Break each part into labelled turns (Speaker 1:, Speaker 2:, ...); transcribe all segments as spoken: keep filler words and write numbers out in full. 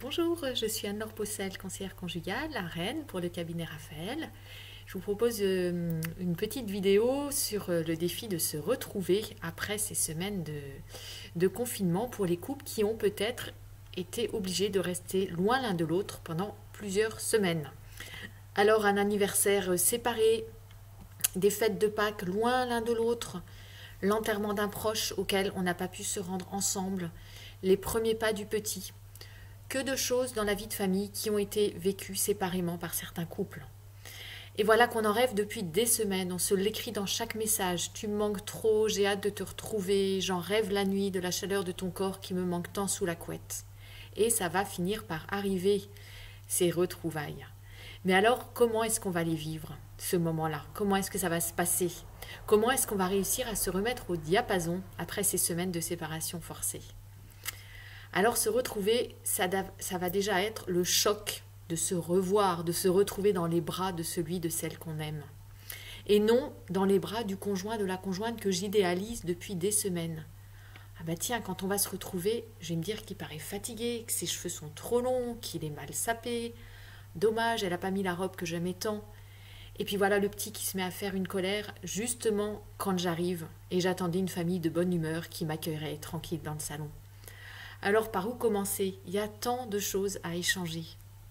Speaker 1: Bonjour, je suis Anne-Laure Possel, conseillère conjugale à Rennes pour le cabinet Raphaël. Je vous propose euh, une petite vidéo sur euh, le défi de se retrouver après ces semaines de, de confinement pour les couples qui ont peut-être été obligés de rester loin l'un de l'autre pendant plusieurs semaines. Alors un anniversaire séparé, des fêtes de Pâques loin l'un de l'autre, l'enterrement d'un proche auquel on n'a pas pu se rendre ensemble, les premiers pas du petit. Que de choses dans la vie de famille qui ont été vécues séparément par certains couples. Et voilà qu'on en rêve depuis des semaines, on se l'écrit dans chaque message. Tu me manques trop, j'ai hâte de te retrouver, j'en rêve la nuit de la chaleur de ton corps qui me manque tant sous la couette. Et ça va finir par arriver, ces retrouvailles. Mais alors, comment est-ce qu'on va les vivre, ce moment-là? Comment est-ce que ça va se passer? Comment est-ce qu'on va réussir à se remettre au diapason après ces semaines de séparation forcée? Alors se retrouver, ça, ça va déjà être le choc de se revoir, de se retrouver dans les bras de celui, de celle qu'on aime. Et non dans les bras du conjoint, de la conjointe que j'idéalise depuis des semaines. Ah bah tiens, quand on va se retrouver, je vais me dire qu'il paraît fatigué, que ses cheveux sont trop longs, qu'il est mal sapé. Dommage, elle n'a pas mis la robe que j'aimais tant. Et puis voilà le petit qui se met à faire une colère, justement quand j'arrive, et j'attendais une famille de bonne humeur qui m'accueillerait tranquille dans le salon. Alors par où commencer? Il y a tant de choses à échanger.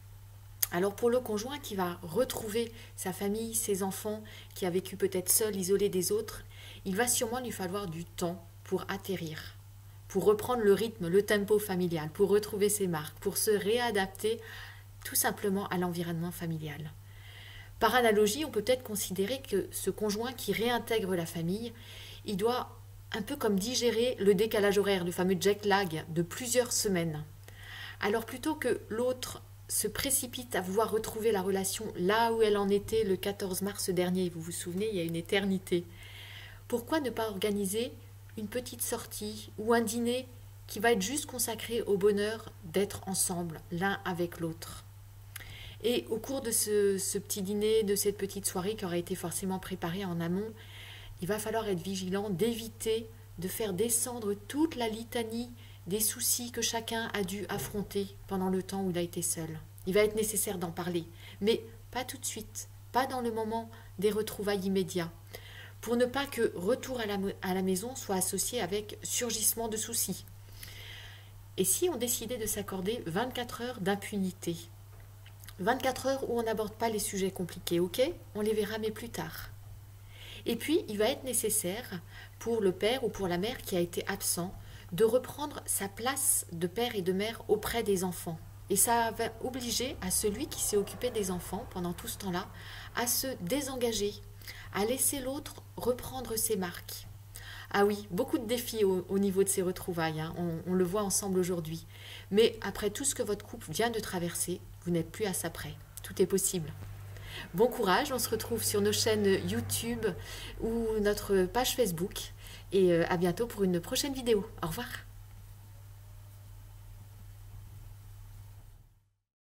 Speaker 1: Alors pour le conjoint qui va retrouver sa famille, ses enfants, qui a vécu peut-être seul, isolé des autres, il va sûrement lui falloir du temps pour atterrir, pour reprendre le rythme, le tempo familial, pour retrouver ses marques, pour se réadapter tout simplement à l'environnement familial. Par analogie, on peut peut-être considérer que ce conjoint qui réintègre la famille, il doit un peu comme digérer le décalage horaire, le fameux jet lag de plusieurs semaines. Alors plutôt que l'autre se précipite à vouloir retrouver la relation là où elle en était le quatorze mars dernier, vous vous souvenez, il y a une éternité, pourquoi ne pas organiser une petite sortie ou un dîner qui va être juste consacré au bonheur d'être ensemble, l'un avec l'autre? Et au cours de ce, ce petit dîner, de cette petite soirée qui aura été forcément préparée en amont, il va falloir être vigilant d'éviter de faire descendre toute la litanie des soucis que chacun a dû affronter pendant le temps où il a été seul. Il va être nécessaire d'en parler, mais pas tout de suite, pas dans le moment des retrouvailles immédiats, pour ne pas que retour à la, à la maison soit associé avec surgissement de soucis. Et si on décidait de s'accorder vingt-quatre heures d'impunité? vingt-quatre heures où on n'aborde pas les sujets compliqués, ok? On les verra mais plus tard. Et puis, il va être nécessaire pour le père ou pour la mère qui a été absent de reprendre sa place de père et de mère auprès des enfants. Et ça va obliger à celui qui s'est occupé des enfants pendant tout ce temps-là à se désengager, à laisser l'autre reprendre ses marques. Ah oui, beaucoup de défis au, au niveau de ces retrouvailles, hein. on, on le voit ensemble aujourd'hui. Mais après tout ce que votre couple vient de traverser, vous n'êtes plus à ça près. Tout est possible. Bon courage, on se retrouve sur nos chaînes YouTube ou notre page Facebook et à bientôt pour une prochaine vidéo. Au revoir.